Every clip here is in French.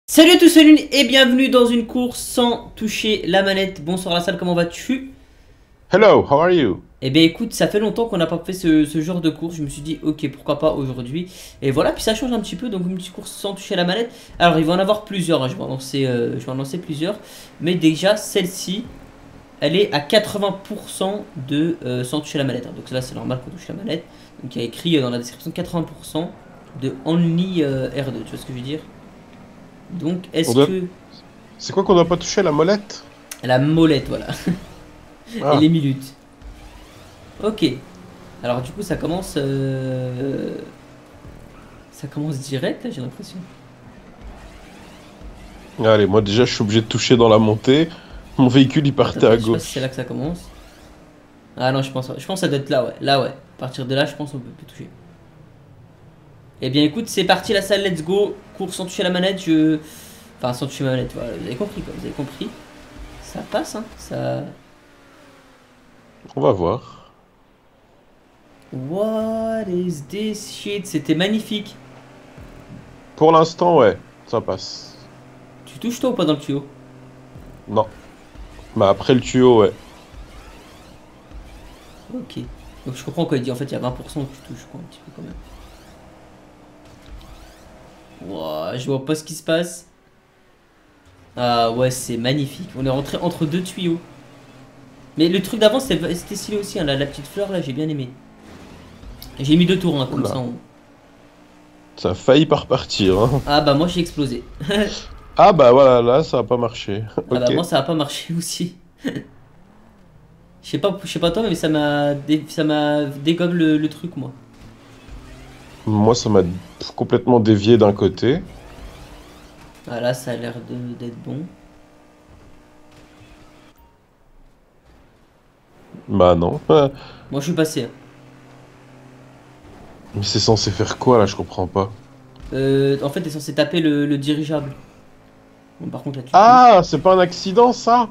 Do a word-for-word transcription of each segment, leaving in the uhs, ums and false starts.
Salut à tous, salut et bienvenue dans une course sans toucher la manette. Bonsoir la salle, comment vas-tu? Hello, how are you? Eh bien écoute, ça fait longtemps qu'on n'a pas fait ce, ce genre de course. Je me suis dit ok, pourquoi pas aujourd'hui. Et voilà, puis ça change un petit peu, donc une petite course sans toucher la manette. Alors il va en avoir plusieurs, hein. je, vais en lancer, euh, je vais en lancer plusieurs. Mais déjà celle-ci, elle est à quatre-vingts pour cent de euh, sans toucher la manette, hein. Donc là c'est normal qu'on touche la manette. Donc il y a écrit euh, dans la description quatre-vingts pour cent de Only euh, R deux, tu vois ce que je veux dire? Donc On est-ce doit... que... C'est quoi qu'on doit pas toucher, la molette? La molette, voilà. Et Ah, les minutes. Ok. Alors du coup ça commence... euh, Ça commence direct là, j'ai l'impression. allez, moi déjà je suis obligé de toucher dans la montée. Mon véhicule il Attends, partait attends, à je sais pas si c'est là que gauche. ça commence. Ah non, je pense, je pense que ça doit être là, ouais. Là, ouais. À partir de là, je pense qu'on peut, peut toucher. Eh bien écoute, c'est parti la salle, let's go. Cours sans toucher la manette, je... Enfin, sans toucher ma manette, voilà. Vous avez compris quoi, vous avez compris. Ça passe, hein. Ça... On va voir. What is this shit? C'était magnifique. Pour l'instant, ouais, ça passe. Tu touches toi ou pas dans le tuyau? Non. Bah après le tuyau, ouais. Ok. Donc je comprends quoi il dit, en fait il y a vingt pour cent que tu touches quoi, un petit peu quand même. Wow, je vois pas ce qui se passe. Ah ouais, c'est magnifique. On est rentré entre deux tuyaux. Mais le truc d'avant c'était c'était stylé aussi, hein, la, la petite fleur là, j'ai bien aimé. J'ai mis deux tours, hein, comme ça. Oula. On... Ça a failli pas repartir, hein. Ah bah moi j'ai explosé. Ah bah voilà, là ça a pas marché. Ah bah Ok. moi ça a pas marché aussi. Je sais pas, je sais pas toi, mais ça m'a dé... ça m'a dégomme le, le truc moi. Moi ça m'a complètement dévié d'un côté. Ah là ça a l'air de- d'être bon. Bah non. Moi je suis passé, hein. Mais c'est censé faire quoi là, je comprends pas. Euh, en fait t'es censé taper le, le dirigeable. Bon, par contre là tu touches. Ah, c'est pas un accident ça?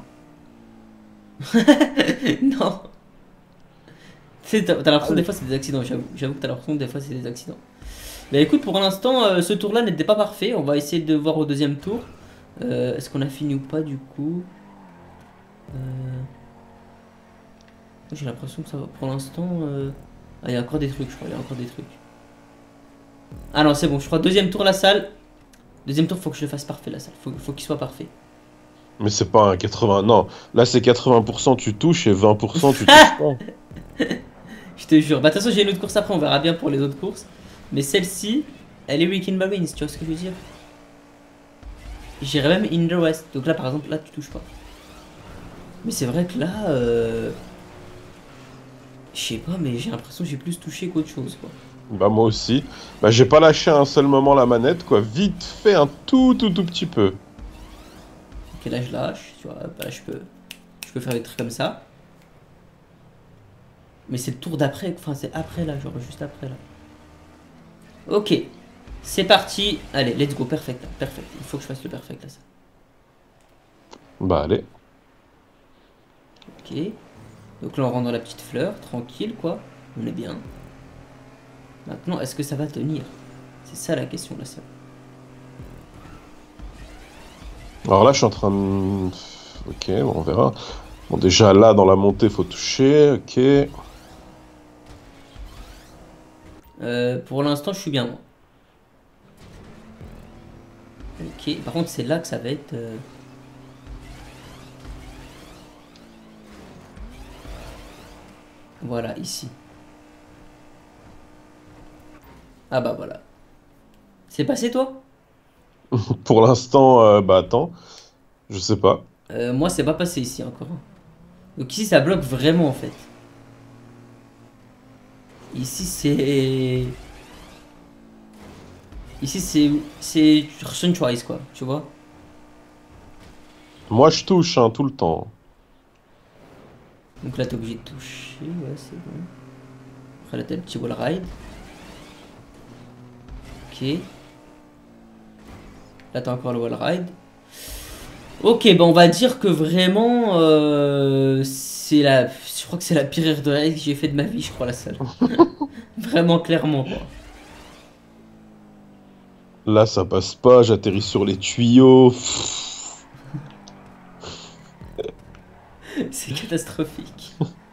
Non. Tu sais, t'as t'as Ah l'impression des oui. fois c'est des accidents, j'avoue. J'avoue que t'as l'impression que des fois c'est des accidents. Mais écoute, pour l'instant, euh, ce tour-là n'était pas parfait. On va essayer de voir au deuxième tour. Euh, Est-ce qu'on a fini ou pas du coup? euh... J'ai l'impression que ça va. Pour l'instant, euh... ah, il y a encore des trucs, je crois. Il y a encore des trucs. Ah non, c'est bon. Je crois deuxième tour la salle. Deuxième tour, faut que je le fasse parfait la salle. Faut, faut qu'il soit parfait. Mais c'est pas un quatre-vingts. Non, là c'est quatre-vingts pour cent tu touches et vingt pour cent tu touches pas. Je te jure. Bah de toute façon, j'ai une autre course après. On verra bien pour les autres courses. Mais celle-ci, elle est Weekend Marines. Tu vois ce que je veux dire? J'irais même in the West. Donc là, par exemple, là, tu touches pas. Mais c'est vrai que là, euh... je sais pas, mais j'ai l'impression que j'ai plus touché qu'autre chose, quoi. Bah moi aussi. Bah j'ai pas lâché un seul moment la manette, quoi. Vite fait un tout tout tout petit peu. Ok, là je lâche, tu vois, bah, là je peux, je peux faire des trucs comme ça. Mais c'est le tour d'après, enfin c'est après là, genre juste après là. Ok, c'est parti. Allez, let's go, perfect, perfect. Il faut que je fasse le perfect là, ça. Bah allez. Ok, donc là on rentre dans la petite fleur, tranquille quoi. On est bien. Maintenant, est-ce que ça va tenir? C'est ça la question là, ça. Alors là je suis en train de... Ok, bon, on verra. Bon déjà là dans la montée faut toucher, ok. Euh, pour l'instant, je suis bien moi. Ok, par contre c'est là que ça va être... euh, Voilà, ici. Ah bah voilà. C'est passé toi? Pour l'instant, euh, bah attends, je sais pas. Euh, moi c'est pas passé ici encore. Donc ici ça bloque vraiment en fait. Ici c'est... Ici c'est... C'est Sunrise quoi, tu vois. Moi je touche hein, tout le temps. Donc là t'es obligé de toucher, ouais c'est bon. Après là t'as le petit wall ride. Ok. Là t'as encore le wall ride. Ok, bah on va dire que vraiment... euh, c'est la... Je crois que c'est la pire erreur de raid que j'ai fait de ma vie, je crois, la salle. Vraiment clairement quoi. Là, ça passe pas, j'atterris sur les tuyaux. Pff. C'est catastrophique.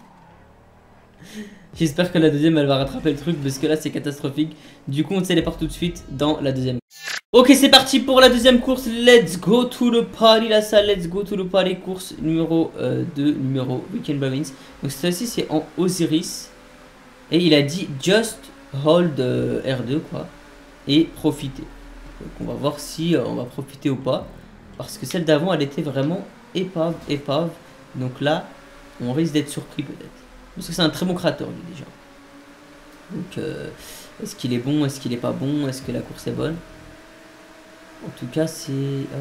J'espère que la deuxième elle va rattraper le truc parce que là c'est catastrophique. Du coup on se téléporte tout de suite dans la deuxième. Ok, c'est parti pour la deuxième course. Let's go to the party, la salle. Let's go to the party. Course numéro euh, deux, numéro Weekend Bravins. Donc cette fois-ci c'est en Osiris. Et il a dit just hold euh, R deux quoi. Et profiter. Donc on va voir si euh, on va profiter ou pas. Parce que celle d'avant elle était vraiment épave, épave. Donc là on risque d'être surpris peut-être. Parce que c'est un très bon créateur lui déjà. Donc euh, est-ce qu'il est bon, est-ce qu'il est pas bon, est-ce que la course est bonne? En tout cas c'est... Ah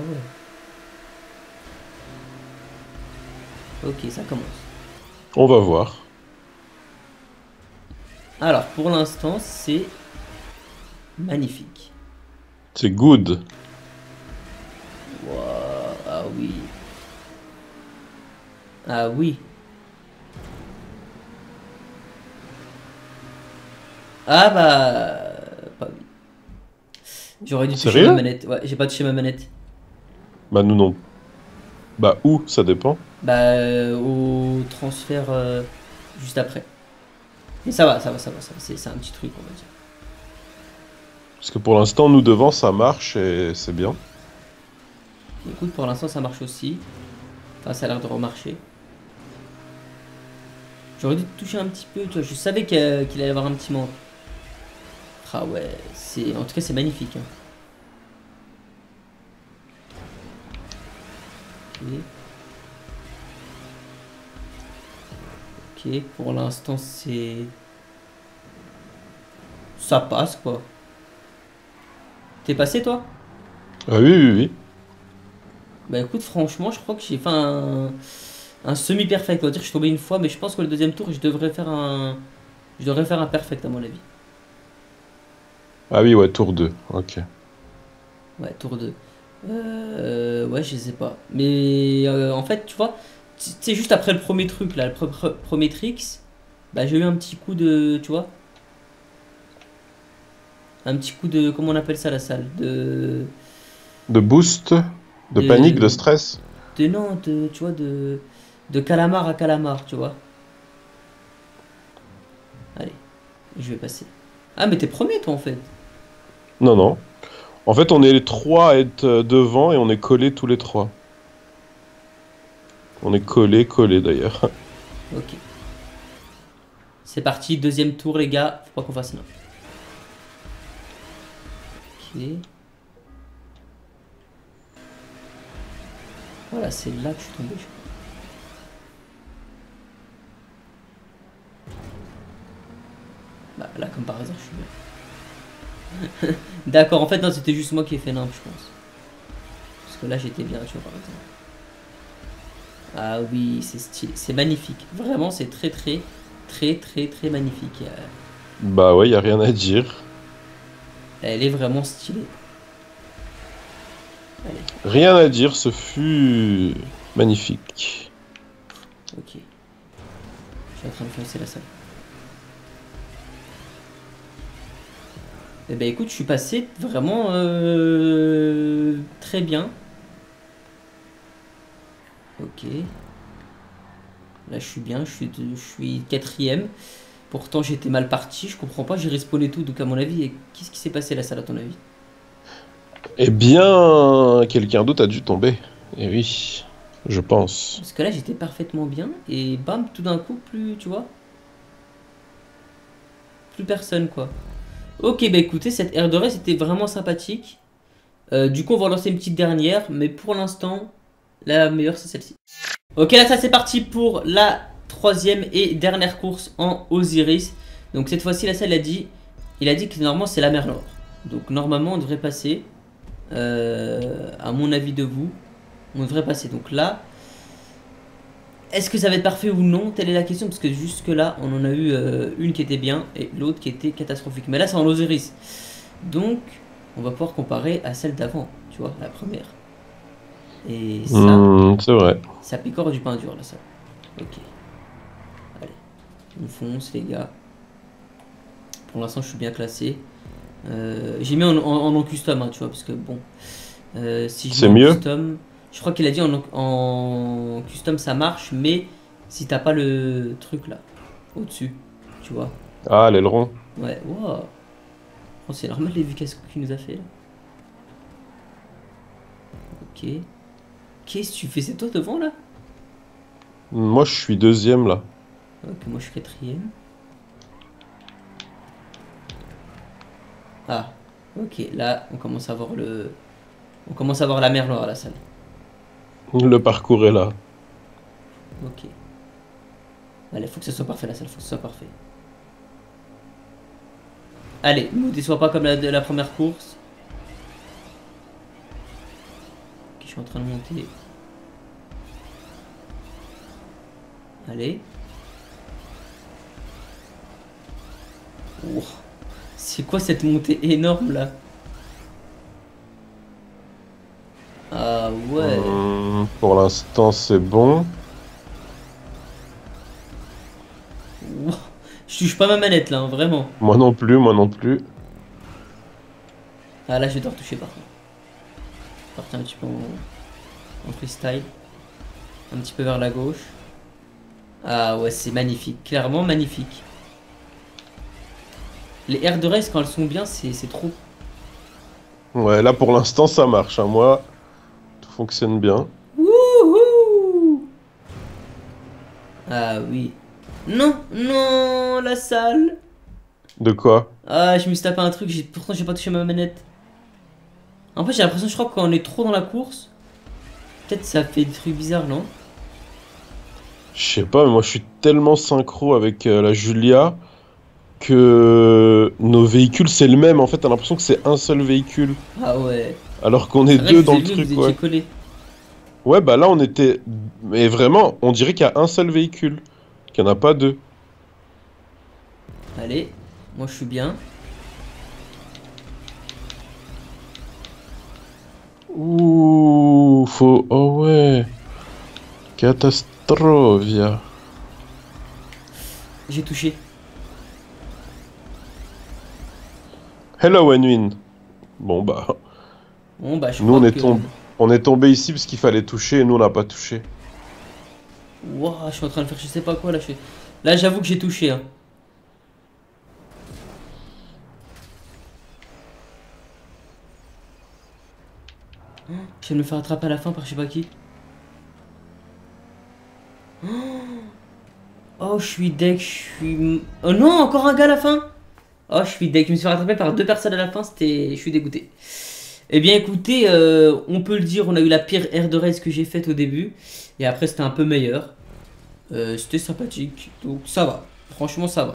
ouais. Ok, ça commence. On va voir. Alors pour l'instant c'est magnifique. C'est good. Wow, ah oui. Ah oui. Ah bah... Pas oui. J'aurais dû toucher Sérieux? ma manette. Ouais, j'ai pas touché ma manette. Bah nous non. Bah où? Ça dépend. Bah euh, au transfert euh, juste après. Mais ça va, ça va, ça va, ça va. C'est un petit truc on va dire. Parce que pour l'instant, nous devant, ça marche et c'est bien. Écoute, pour l'instant ça marche aussi. Enfin ça a l'air de remarcher. J'aurais dû toucher un petit peu, tu vois. Je savais qu'il qu allait y avoir un petit manque. Ah ouais, c'est en tout cas c'est magnifique. Hein. Ok. Ok, pour l'instant c'est... Ça passe quoi. T'es passé toi? Ah oui, oui, oui. Bah écoute, franchement, je crois que j'ai fait un, un semi-perfect. On va dire que je suis tombé une fois, mais je pense que le deuxième tour, je devrais faire un... Je devrais faire un perfect à mon avis. Ah oui, ouais, tour deux. Ok. Ouais, tour deux. Euh, ouais, je sais pas. Mais euh, en fait, tu vois, c'est juste après le premier truc, là, le pre pre premier tricks, bah j'ai eu un petit coup de... Tu vois? Un petit coup de... Comment on appelle ça, la salle? De... De boost, de panique, de De... stress. De non, de... Tu vois, de... De calamar à calamar, tu vois? Allez, je vais passer. Ah, mais t'es premier, toi, en fait. Non, non. En fait, on est les trois à être euh, devant et on est collés tous les trois. On est collés, collés d'ailleurs. Ok. C'est parti, deuxième tour, les gars. Faut pas qu'on fasse non. Ok. Voilà, c'est là que je suis tombé, je crois. Bah, là, comme par hasard, je suis bien. D'accord, en fait, non, c'était juste moi qui ai fait nimp, je pense. Parce que là, j'étais bien, tu vois, par exemple. Ah oui, c'est stylé. C'est magnifique. Vraiment, c'est très, très, très, très, très magnifique. Euh, Bah ouais, y a rien à dire. Elle est vraiment stylée. Allez, Rien à dire, ce fut magnifique. ok. Je suis en train de foncer la salle. Eh ben écoute, je suis passé vraiment euh, très bien. Ok. Là, je suis bien, je suis, de- je suis quatrième. Pourtant, j'étais mal parti, je comprends pas, j'ai respawné tout. Donc, à mon avis, et qu'est-ce qui s'est passé la salle, à ton avis? Eh bien, quelqu'un d'autre a dû tomber. Eh oui, je pense. Parce que là, j'étais parfaitement bien. Et bam, tout d'un coup, plus, tu vois, plus personne, quoi. Ok, bah écoutez, cette aire dorée, c'était vraiment sympathique. Euh, du coup, on va lancer une petite dernière. Mais pour l'instant, la meilleure, c'est celle-ci. Ok, là, ça c'est parti pour la troisième et dernière course en Osiris. Donc cette fois-ci, la salle a dit, il a dit que normalement c'est la mer Nord. Donc normalement, on devrait passer. Euh, à mon avis de vous, on devrait passer. Donc là, est-ce que ça va être parfait ou non? Telle est la question, parce que jusque là, on en a eu euh, une qui était bien et l'autre qui était catastrophique. Mais là, c'est en Osiris. Donc, on va pouvoir comparer à celle d'avant, tu vois, la première. Et ça, Hmm, c'est vrai. ça picore du pain dur là, ça. Ok. Allez, on fonce les gars. Pour l'instant, je suis bien classé. Euh, j'ai mis en, en, en non custom, hein, tu vois, parce que bon, euh, si je C'est mets en mieux? custom, je crois qu'il a dit en, en custom ça marche, mais si t'as pas le truc là, au-dessus, tu vois. Ah, l'aileron. Ouais, wow. Oh, c'est normal les vues qu'il nous a fait là. Ok. Qu'est-ce que tu fais? C'est toi devant là? Moi, je suis deuxième là. Ok, moi je suis quatrième. Ah, ok, là on commence à voir le. On commence à voir la mer Noire à la salle. Le parcours est là. Ok. Allez, faut que ce soit parfait la salle, faut que ce soit parfait. Allez, ne nous déçois pas comme la, la première course. Ok, je suis en train de monter. Allez. Wow. C'est quoi cette montée énorme là? Ah ouais. Hum, pour l'instant, c'est bon. Wow. Je touche pas ma manette là, hein, vraiment. Moi non plus, moi non plus. Ah là, je vais devoir toucher par contre. Partir un petit peu en, en freestyle. Un petit peu vers la gauche. Ah ouais, c'est magnifique. Clairement magnifique. Les aires de race, quand elles sont bien, c'est trop. Ouais, là pour l'instant, ça marche, hein. Moi, tout fonctionne bien. Wouhou! Ah oui. Non, non, la salle. De quoi? Ah, je me suis tapé un truc, j'ai- pourtant j'ai pas touché ma manette. En fait, j'ai l'impression, je crois que quand on est trop dans la course, peut-être ça fait des trucs bizarres, non? Je sais pas, mais moi je suis tellement synchro avec euh, la Julia que nos véhicules c'est le même. En fait, t'as l'impression que c'est un seul véhicule. Ah ouais. Alors qu'on est C'est vrai que deux je dans vous ai le vu, truc, vous ouais. étiez collés. Ouais, bah là on était. Mais vraiment, on dirait qu'il y a un seul véhicule. Qu'il n'y en a pas deux. Allez, moi je suis bien. Ouh, faut. Oh ouais. Catastrovia. J'ai touché. Hello, Enwin. Bon bah. Bon bah je Nous crois on est que... tombé. On est tombé ici parce qu'il fallait toucher et nous on n'a pas touché. Wouah, je suis en train de faire je sais pas quoi là. Je... Là j'avoue que j'ai touché. Hein. Je vais me faire attraper à la fin par je sais pas qui. Oh, je suis deck, je suis... Oh non, encore un gars à la fin. Oh, je suis deck, je me suis fait rattraper par deux personnes à la fin, c'était... Je suis dégoûté. Eh bien écoutez, euh, on peut le dire, on a eu la pire aire de race que j'ai faite au début. Et après c'était un peu meilleur. Euh, c'était sympathique, donc ça va. Franchement ça va.